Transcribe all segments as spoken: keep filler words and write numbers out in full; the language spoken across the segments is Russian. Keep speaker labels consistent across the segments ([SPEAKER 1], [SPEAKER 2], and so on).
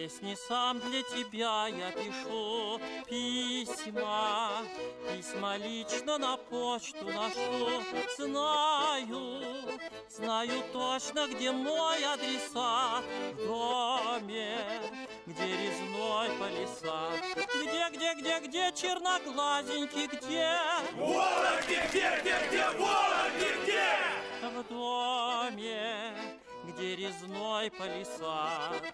[SPEAKER 1] Песни сам для тебя я пишу, письма, письма лично на почту ношу. Знаю, знаю точно, где мой адресат. В доме, где резной палисад. Где, где, где, где черноглазенький, где?
[SPEAKER 2] Вон где, где, где, где, вон где, где?
[SPEAKER 1] В доме, где резной палисад.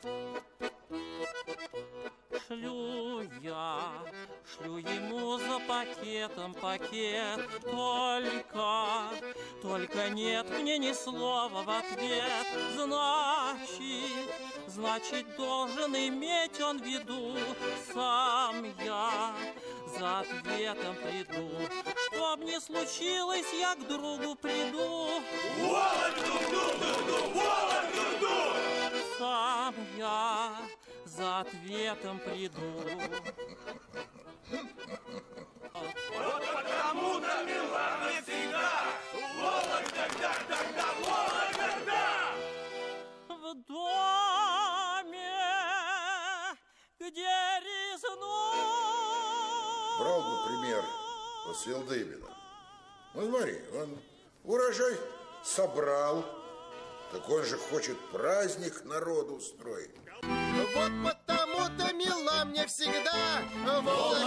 [SPEAKER 1] Шлю я, шлю ему за пакетом пакет. Только, только нет мне ни слова в ответ. Значит, значит, должен иметь он в виду. Сам я за ответом приду. Что б ни случилось, я к другу приду.
[SPEAKER 2] Вологду-ду-ду-ду, Вологду-ду!
[SPEAKER 1] Сам я за ответом приду.
[SPEAKER 2] Вот потому-то, мила, мне всегда Вологда, да, да, да, Вологда!
[SPEAKER 1] В доме, где резной.
[SPEAKER 3] Брал бы пример с Елдыбина. Ну смотри, он урожай собрал, так он же хочет праздник народу устроить.
[SPEAKER 4] Вот потому-то, мила, мне всегда Володя.